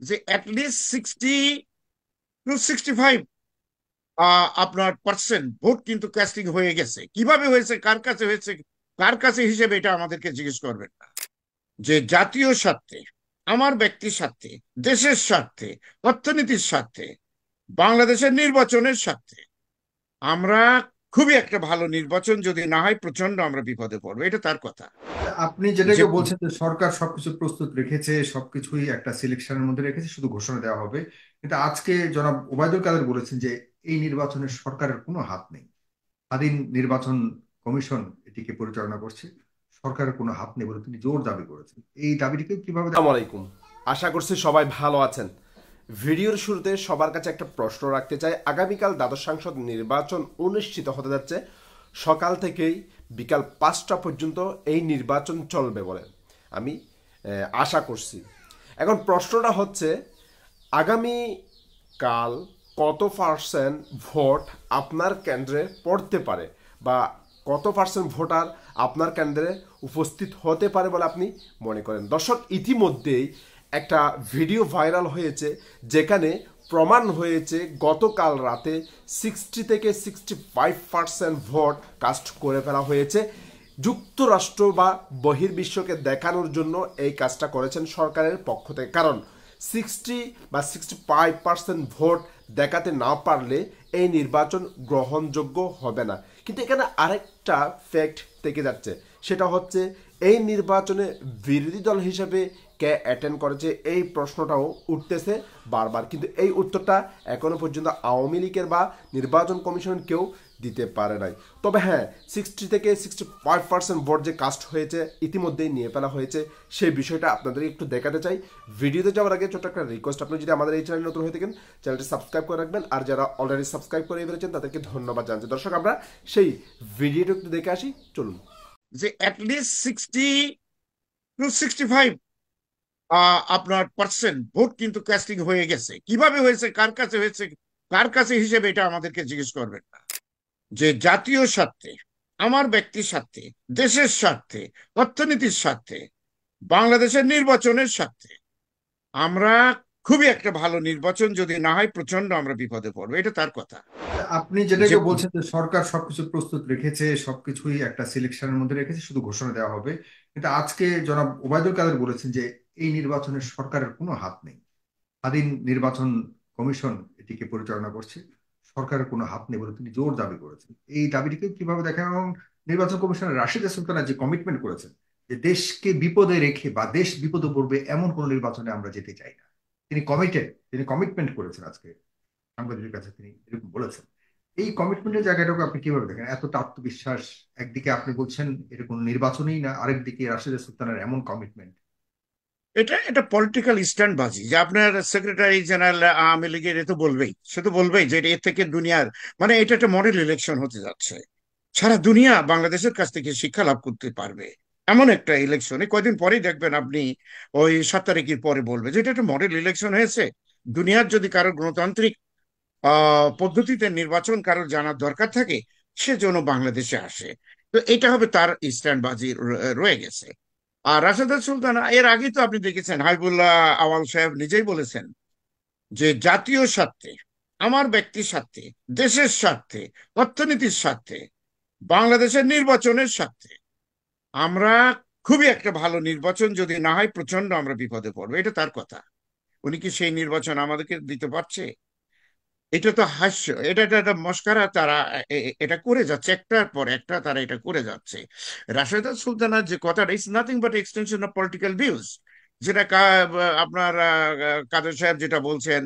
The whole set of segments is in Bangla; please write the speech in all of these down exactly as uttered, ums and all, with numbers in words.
যে at least sixty two sixty five আপনার পার্সেন্ট ভোট কিন্তু কাস্টিং হয়ে গেছে। কিভাবে হয়েছে, কার কাছে হয়েছে, কার কাছে হিসেবে এটা আমাদেরকে জিজ্ঞেস করবেন না। যে জাতীয় স্বার্থে, আমার ব্যক্তির স্বার্থে, দেশের স্বার্থে, অর্থনীতির স্বার্থে, বাংলাদেশের নির্বাচনের স্বার্থে আমরা খুবই একটা ভালো নির্বাচন যদি না হয় প্রচন্ড আমরা বিপদে পড়বো, এটা তার কথা। আপনি যে যেটাকে বলছেন যে সরকার সবকিছু প্রস্তুত রেখেছে, সবকিছুই একটা সিলেকশনের মধ্যে রেখেছে, শুধু ঘোষণা দেওয়া হবে। কিন্তু আজকে জনাব ওবায়দুল কাদের বলেছেন যে এই নির্বাচনে সরকারের কোনো হাত নেই। স্বাধীন নির্বাচন কমিশন এটিকে পরিচালনা করছে, সরকারের কোনো হাত নেই বলে তিনি জোর দাবি করেছেন। এই দাবিটিকে কিভাবে দেখেন? আসসালামু আলাইকুম। আশা করছি সবাই ভালো আছেন। ভিডিওর শুরুতে সবার কাছে একটা প্রশ্ন রাখতে চাই। আগামীকাল দ্বাদশ সংসদ নির্বাচন অনুষ্ঠিত হতে যাচ্ছে। সকাল থেকেই বিকাল পাঁচটা পর্যন্ত এই নির্বাচন চলবে বলে আমি আহ, আশা করছি। এখন প্রশ্নটা হচ্ছে, আগামী কাল কত পার্সেন্ট ভোট আপনার কেন্দ্রে পড়তে পারে, বা কত পার্সেন্ট ভোটার আপনার কেন্দ্রে উপস্থিত হতে পারে বলে আপনি মনে করেন? দর্শক, ইতিমধ্যেই একটা ভিডিও ভাইরাল হয়েছে যেখানে প্রমাণ হয়েছে গতকাল রাতে সিক্সটি থেকে sixty five percent vote cast করে ফেলা হয়েছে। যুক্তরাষ্ট্র বা বহির্বিশ্বকে দেখানোর জন্য এই কাজটা করেছেন সরকারের পক্ষ থেকে। কারণ সিক্সটি বা সিক্সটি ফাইভ পার্সেন্ট ভোট দেখাতে না পারলে এই নির্বাচন গ্রহণযোগ্য হবে না। কিন্তু এখানে আরেকটা ফ্যাক্ট থেকে যাচ্ছে, সেটা হচ্ছে এই নির্বাচনে বিরোধী দল হিসেবে কে অ্যাটেন্ড করেছে, এই প্রশ্নটাও উঠতেছে বারবার। কিন্তু এই উত্তরটা এখনো পর্যন্ত আওয়ামী লীগের বা নির্বাচন কমিশন কেউ দিতে পারে নাই। তবে হ্যাঁ, সিক্সটি থেকে সিক্সটি ফাইভ পার্সেন্ট ভোট যে কাস্ট হয়েছে ইতিমধ্যেই নিয়ে ফেলা হয়েছে, সেই বিষয়টা আপনাদের একটু দেখাতে চাই। ভিডিওতে যাওয়ার আগে ছোট একটা রিকোয়েস্ট, আপনি যদি আমাদের এই চ্যানেল নতুন হয়ে থাকেন চ্যানেলটি সাবস্ক্রাইব করে রাখবেন, আর যারা অলরেডি সাবস্ক্রাইব করে ফেলেছেন তাদেরকে ধন্যবাদ জানাচ্ছি। দর্শক, আমরা সেই ভিডিওটা একটু দেখে আসি, চলুন। যে at least sixty two sixty five আপনার পার্সেন্ট ভোট কিন্তু কাস্টিং হয়ে গেছে। কিভাবে হয়েছে, কার কাছে হয়েছে, কার কাছে হিসেবে এটা আমাদেরকে জিজ্ঞেস করবেন না। যে জাতীয় স্বার্থে, আমার ব্যক্তির স্বার্থে, দেশের স্বার্থে, অর্থনীতির স্বার্থে, বাংলাদেশের নির্বাচনের স্বার্থে আমরা খুবই একটা ভালো নির্বাচন যদি না হয় প্রচন্ড আমরা বিপদে পড়বো, এটা তার কথা। আপনি যে যেটাকে বলছেন যে সরকার সবকিছু প্রস্তুত রেখেছে, সবকিছুই একটা সিলেকশনের মধ্যে রেখেছে, শুধু ঘোষণা দেওয়া হবে। কিন্তু আজকে জনাব ওবায়দুল কাদের বলেছেন যে এই নির্বাচনে সরকারের কোনো হাত নেই। স্বাধীন নির্বাচন কমিশন এটিকে পরিচালনা করছে, সরকারের কোনো হাত নেই বলে তিনি জোর দাবি করেছেন। এই দাবিটিকে কিভাবে দেখেন? এবং নির্বাচন কমিশনার রাশিদা সুলতানা যে কমিটমেন্ট করেছেন যে দেশকে বিপদে রেখে বা দেশ বিপদে পড়বে এমন কোন নির্বাচনে আমরা যেতে চাই না, তিনি কমিটেড, তিনি কমিটমেন্ট করেছেন। আজকে সাংবাদিকের কাছে তিনি এরকম বলেছেন। এই কমিটমেন্টের জায়গাটাকে আপনি কিভাবে দেখেন? এতটা আত্মবিশ্বাস, একদিকে আপনি বলছেন এটা কোনো নির্বাচনই না, আরেকদিকে রাশিদা সুলতানের এমন কমিটমেন্ট। এটা এটা পলিটিক্যাল স্ট্যান্ড বাজি। যে আপনার সেক্রেটারি জেনারেল আওয়ামী লীগের এ তো বলবেই, সে তো বলবেই যে এর থেকে দুনিয়ার, মানে এটা একটা মডেল ইলেকশন হতে যাচ্ছে। সারা দুনিয়া বাংলাদেশের কাছ থেকে শিক্ষা লাভ করতে পারবে এমন একটা ইলেকশন। এই কয়দিন পরেই দেখবেন আপনি, ওই সাত তারিখের পরে বলবে যে এটা একটা মডেল ইলেকশন হয়েছে। দুনিয়ার যদি কারোর গণতান্ত্রিক আহ পদ্ধতিতে নির্বাচন কারোর জানার দরকার থাকে, সে যেন বাংলাদেশে আসে। তো এটা হবে তার স্ট্যান্ড বাজি রয়ে গেছে। আর রাশেদা সুলতানা এর আগে তো আপনি দেখেছেন, হাবিবুল্লাহ আওয়াল সাহেব নিজেই বলেছেন যে জাতীয় স্বার্থে, আমার ব্যক্তির স্বার্থে, দেশের স্বার্থে, অর্থনীতির স্বার্থে, বাংলাদেশের নির্বাচনের স্বার্থে আমরা খুবই একটা ভালো নির্বাচন যদি না হয় প্রচন্ড আমরা বিপদে পড়বো, এটা তার কথা। উনি কি সেই নির্বাচন আমাদেরকে দিতে পারছে? এটা তো হাস্য, এটা একটা একটা মস্কারা। তারা এ- এ- এটা করে যাচ্ছে, একটার পর একটা তারা এটা করে যাচ্ছে। রাশেদা সুলতানার যে কথাটা, it's nothing but extension of political views. যেটা কা- আপনার আহ, কাদের সাহেব যেটা বলছেন,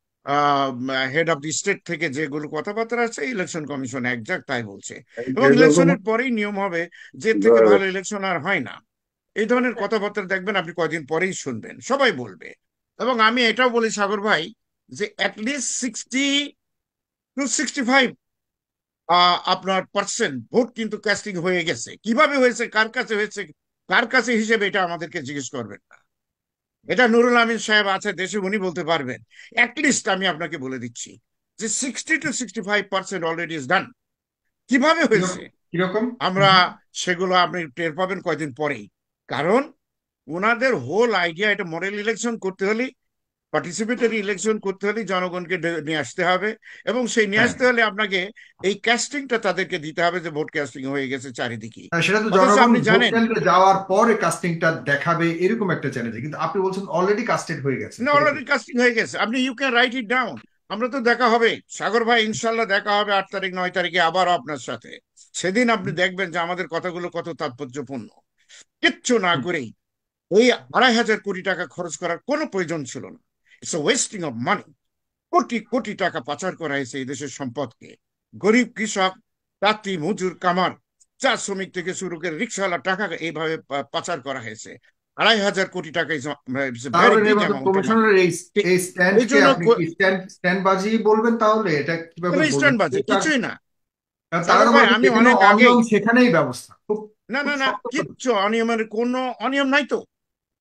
হেড অফ দি স্টেট থেকে যেগুলো কথাবার্তা আছে, ইলেকশন কমিশন একজাক্ট তাই বলছে। এবং ইলেকশনের পরেই নিয়ম হবে, যে এর থেকে ভালো ইলেকশন আর হয় না। এই ধরনের কথাবার্তা দেখবেন আপনি কয়দিন পরেই শুনবেন, সবাই বলবে। এবং আমি এটাও বলি সাগর ভাই, যে at least sixty two sixty five আপনার পার্সেন্ট ভোট কিন্তু কাস্টিং হয়ে গেছে। কিভাবে হয়েছে, কার কাছে হয়েছে, কার কাছে হিসেবে এটা আমাদেরকে জিজ্ঞেস করবেন না। এটা নুরুল আমিন সাহেব আছে দেশে, উনি বলতে পারবেন। অ্যাটলিস্ট আমি আপনাকে বলে দিচ্ছি যে sixty two sixty five percent already is done. কিভাবে হয়েছে কিরকম কিরকম? আমরা সেগুলো আপনি টের পাবেন কয়দিন পরেই। কারণ ওনাদের হোল আইডিয়া, এটা মডেল ইলেকশন করতে হলে পার্টিসিপেটরি ইলেকশন করতে হলে জনগণকে ডে- নিয়ে আসতে হবে, এবং সেই নিয়ে হ্যাঁ, আসতে হলে আপনাকে এই কাস্টিংটা তাদেরকে দিতে হবে যে ভোট কাস্টিং হয়ে গেছে চারিদিকে। হ্যাঁ, সেটা তো অথচ জনগণ আপনি ভোট জানেন, কেন্দ্রে যাওয়ার পরে কাস্টিংটা দেখাবে, এরকম একটা চ্যালেঞ্জ, কিন্তু আপনি বলছেন অলরেডি কাস্টেড হয়ে গেছে, না সেটা কি? অলরেডি কাস্টিং হয়ে গেছে, আপনি you can write it down. আমরা তো দেখা হবে সাগর ভাই, ইনশাল্লাহ দেখা হবে আট তারিখ নয় তারিখে আবারও আপনার সাথে। সেদিন আপনি হুম, দেখবেন যে আমাদের কথাগুলো কত তাৎপর্যপূর্ণ। কিচ্ছু না হুম। করেই ওই আড়াই হাজার কোটি টাকা খরচ করার কোনো প্রয়োজন ছিল না। It's wasting of money. Crore crore টাকা পাচার করা হয়েছে এই দেশের সম্পদকে। গরিব কৃষক, তাঁতি, মজুর, কামার, চা শ্রমিক থেকে শুরু করে রিক্সাওয়ালা টাকা এইভাবে পা- পাচার করা হয়েছে। আড়াই হাজার কোটি টাকা ইজ ভেরি তাহলে বিগ নির্বাচন অ্যামাউন্ট অফ মানি। কমিশনের এই এই এই স্ট্যান্ডকে জন্য আপনি ক- কি স্ট্যান্ড স্ট্যান্ড বাজি বলবেন? তাহলে এটা কিভাবে কোনো বলবেন? স্ট্যান্ড বাজে এটার কিছুই না। কারণ তারা সাগর তো ভাই, বলে যে আমি যেখানে অনেক আগেই, অনিয়ম সেখানেই ব্যবস্থা, খুব না খুব না না, শক্ত কথা। কিচ্ছু অনিয়মের কোনো অনিয়ম নাই তো।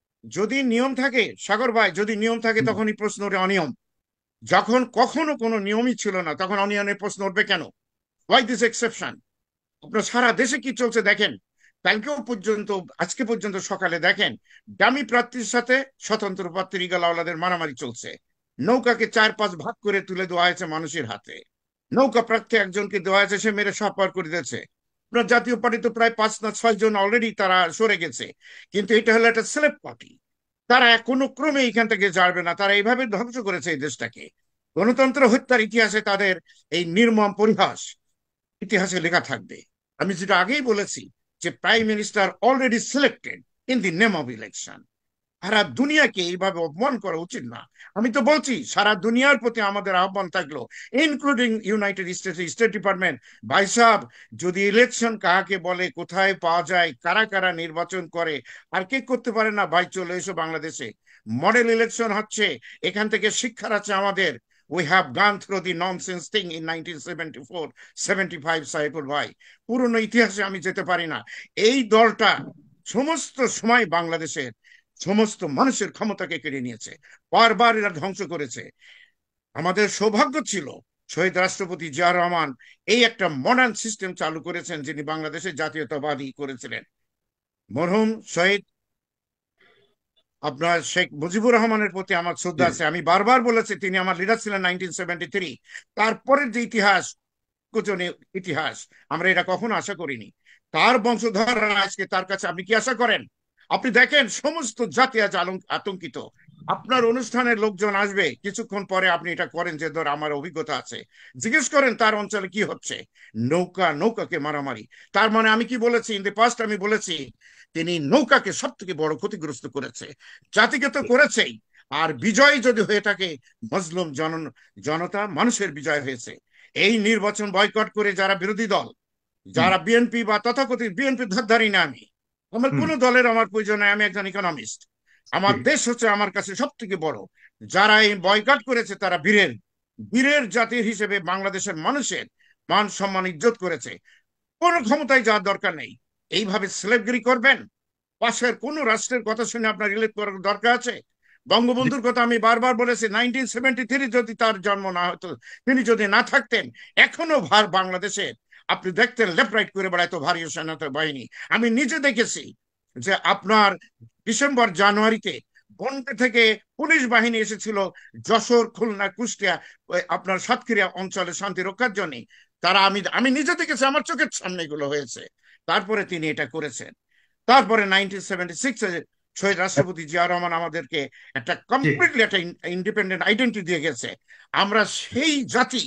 যদি নিয়ম থাকে সাগর ভাই, যদি নিয়ম থাকে হুম, তখনই প্রশ্ন ওঠে অনিয়ম। যখন কখনো কোনো নিয়মই ছিল না তখন অনিয়মের প্রশ্ন উঠবে কেন? Why this exception? আপনার সারা দেশে কি চলছে দেখেন। কালকেও পর্যন্ত, আজকে পর্যন্ত সকালে দেখেন, ডামি প্রার্থীর সাথে স্বতন্ত্র প্রার্থী রিগালাওয়ালাদের মারামারি চলছে। নৌকাকে চার পাঁচ ভাগ করে তুলে দেওয়া হয়েছে মানুষের হাতে। নৌকা প্রার্থী একজনকে দেওয়া হয়েছে, সে মেরে সব পার করে দিয়েছে। আপনার জাতীয় পার্টি তো প্রায় পাঁচ না ছয় জন অলরেডি তারা সরে গেছে। কিন্তু এটা হলো একটা স্লেভ পার্টি। তারা কোনো ক্রমে এখান থেকে যাবে না, তারা এইভাবে ধ্বংস করেছে এই দেশটাকে। গণতন্ত্র হত্যার ইতিহাসে তাদের এই নির্মম পরিহাস ইতিহাসে লেখা থাকবে। আমি যেটা আগেই বলেছি, যে prime minister already selected in the name of election. সারা দুনিয়াকে এইভাবে অপমান করা উচিত না। আমি তো বলছি সারা দুনিয়ার প্রতি আমাদের আহ্বান থাকলো, including United States state department, ভাই সাহেব, যদি ইলেকশন কাকে বলে, কোথায় পাওয়া যায়, কারা কারা নির্বাচন করে, আর কে করতে পারে না, ভাই চলে এসো বাংলাদেশে। মডেল ইলেকশন হচ্ছে, এখান থেকে শিক্ষার আছে আমাদের। We have gone through the nonsense thing in nineteen seventy four seventy five Saiful ভাই। পুরনো ইতিহাসে আমি যেতে পারি না। এই দলটা সমস্ত সময় বাংলাদেশের সমস্ত মানুষের ক্ষমতাকে কেড়ে নিয়েছে, বারবার এরা ধ্বংস করেছে। আমাদের সৌভাগ্য ছিল শহীদ রাষ্ট্রপতি জিয়া রহমান এই একটা মডার্ন সিস্টেম চালু করেছেন, যিনি বাংলাদেশের জাতীয়তাবাদী করেছিলেন। মরহুম শহীদ আপনার শেখ মুজিবুর রহমানের প্রতি আমার শ্রদ্ধা জি, আছে। আমি বারবার বলেছি তিনি আমার লিডার ছিলেন নাইনটিন সেভেন্টি থ্রি। তারপরের যে ইতিহাস, কুচনে ইতিহাস, আমরা এটা কখনো আশা করিনি। তার বংশধর আজকে তার কাছে আপনি কি আশা করেন? আপনি দেখেন সমস্ত জাতি আজ আলং- আতঙ্কিত। আপনার অনুষ্ঠানের লোকজন আসবে কিছুক্ষণ পরে, আপনি এটা করেন যে ধর আমার অভিজ্ঞতা আছে, জিজ্ঞেস করেন তার অঞ্চলে কি হচ্ছে। নৌকা নৌকাকে মারামারি। তার মানে আমি কি বলেছি ইন দ্য পাস্ট? আমি বলেছি তিনি নৌকাকে সব থেকে বড় ক্ষতিগ্রস্ত করেছে। জাতিকে তো করেছেই, আর বিজয় যদি হয়ে থাকে, মজলুম জন জনতা মানুষের বিজয় হয়েছে। এই নির্বাচন বয়কট করে যারা বিরোধী দল, হুম, যারা বিএনপি বা তথাকথিত বিএনপি ধারধারি না আমি, আমার হুম, কোন দলের আমার প্রয়োজন নাই, আমি একজন ইকোনমিস্ট। আমার ঠিক। দেশ হচ্ছে আমার কাছে সব থেকে বড়। যারা এই বয়কট করেছে তারা বীরের বীরের জাতির হিসেবে বাংলাদেশের মানুষের মান সম্মান ইজ্জত করেছে। কোন ক্ষমতায় যাওয়ার দরকার নেই। এইভাবে স্লেভগিরি করবেন? পাশের কোন রাষ্ট্রের কথা শুনে আপনার রিলেট করার দরকার আছে? জি, বঙ্গবন্ধুর কথা আমি বারবার বলেছি, নাইনটিন সেভেন্টি থ্রি যদি তার জন্ম না হতো, তিনি যদি না থাকতেন, এখনো ভার বাংলাদেশে আপনি দেখতেন লেফট রাইট করে বেড়াইতো ভারতীয় সেনা বাহিনী। আমি নিজে দেখেছি যে আপনার ডিসেম্বর জানুয়ারিতে বন্ডে থেকে পুলিশ বাহিনী এসেছিল যশোর, খুলনা, কুষ্টিয়া, ওই আপনার সাতক্ষীরা অঞ্চলে শান্তি রক্ষার জন্য। তারা, আমি আমি নিজে দেখেছি, আমার চোখের সামনে এগুলো হয়েছে। তারপরে তিনি এটা করেছেন। তারপরে নাইনটিন সেভেন্টি সিক্সে শহীদ রাষ্ট্রপতি জিয়া রহমান আমাদেরকে একটা ঠিক। কমপ্লিটলি একটা ইন্ডিপেন্ডেন্ট আইডেন্টিটি দিয়ে গেছে। আমরা সেই জাতি।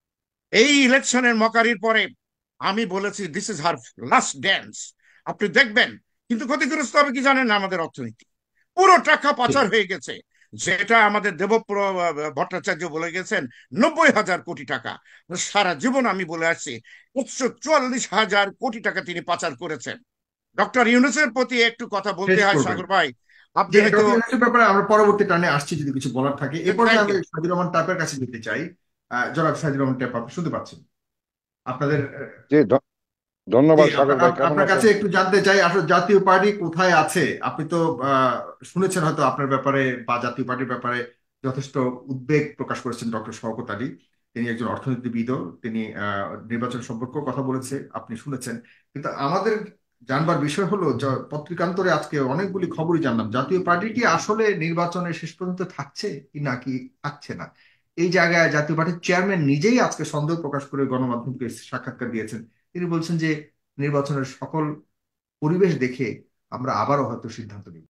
এই ইলেকশনের মকারির পরে আমি বলেছি this is her last dance. আপনি দেখবেন। কিন্তু ক্ষতিগ্রস্ত হবে কি জানেন না, আমাদের অর্থনীতি। পুরো টাকা ঠিক। পাচার হয়ে গেছে, যেটা আমাদের দেবপ্র ভট্টাচার্য বলে গেছেন, নব্বই হাজার কোটি টাকা। সারা জীবন আমি বলে আসছি, একশো চুয়াল্লিশ হাজার কোটি টাকা তিনি পাচার করেছেন। ডক্টর ইউনুসের প্রতি একটু কথা বলতে শেষ হয় করবেন। সাগর ভাই। আপনি যে হয়তো, ডক্টর ইউনূসের ব্যাপারে আমরা পরবর্তী টানে আসছি, যদি কিছু বলার থাকে। এ পর্যায়ে থ্যাংক আমি ইউ। সাজিদ রহমান টাপের কাছে যেতে চাই। আহ, জনাব সাজিদ রহমান টাপ, আপনি শুনতে পাচ্ছেন? আপনাদের জি, ধ- জি, ধন্যবাদ সাগর আপনার ভাই, আপ- কেমন আপনার কাছে আছেন? একটু জানতে চাই আসলে জাতীয় পার্টি কোথায় আছে। আপনি তো আহ, শুনেছেন হয়তো আপনার ব্যাপারে বা জাতীয় পার্টির ব্যাপারে যথেষ্ট উদ্বেগ প্রকাশ করেছেন ডক্টর শওকত আলী। তিনি একজন অর্থনীতিবিদও, তিনি আহ, নির্বাচন সম্পর্কেও কথা বলেছে, আপনি শুনেছেন। কিন্তু আমাদের জানবার বিষয় হলো, য- পত্রিকান্তরে আজকে অনেকগুলি খবরই জানলাম, জাতীয় পার্টিটি আসলে নির্বাচনে শেষ পর্যন্ত থাকছে কি নাকি থাকছে না। এই জায়গায় জাতীয় পার্টির চেয়ারম্যান নিজেই আজকে সন্দেহ প্রকাশ করে গণমাধ্যমকে সাক্ষাৎকার দিয়েছেন। তিনি বলছেন যে নির্বাচনের সকল পরিবেশ দেখে আমরা আবারও হয়তো সিদ্ধান্ত নিব।